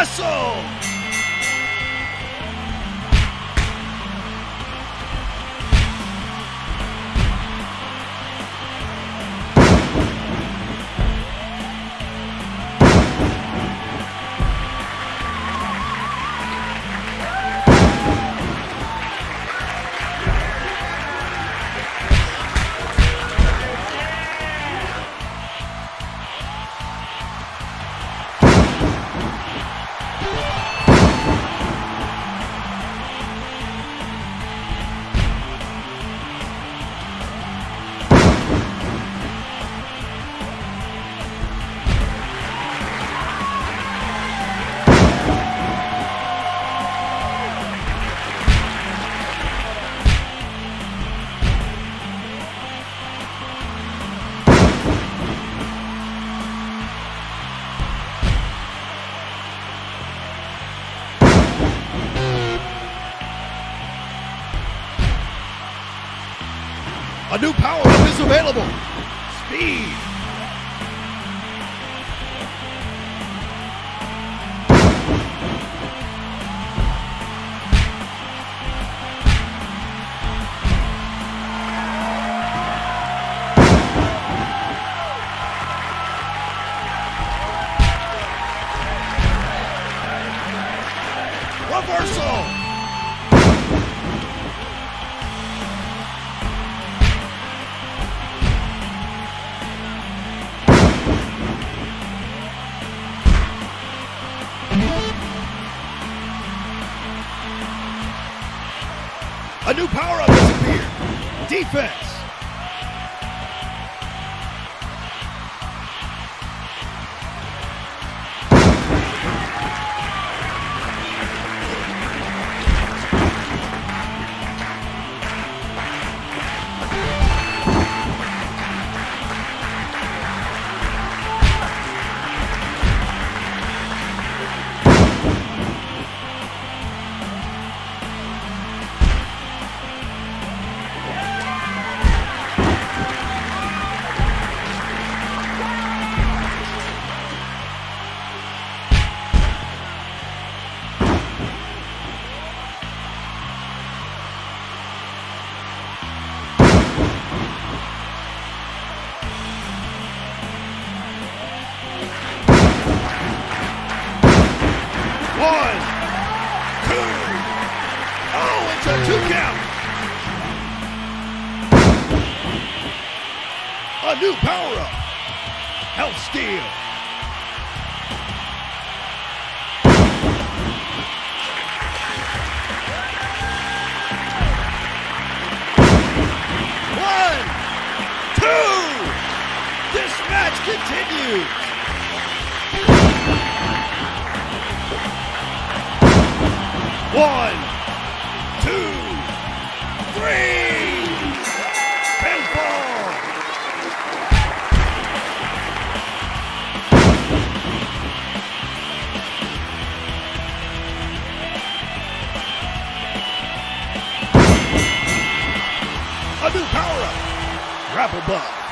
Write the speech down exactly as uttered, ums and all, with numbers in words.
Hustle! A new power-up is available. Speed. Reversal. A new power-up has appeared. Defense. One, two, oh, it's a two count. A new power-up, Health Steal. One, two, this match continues. One, two, three, pinfall! A new power-up, Grapple Bug.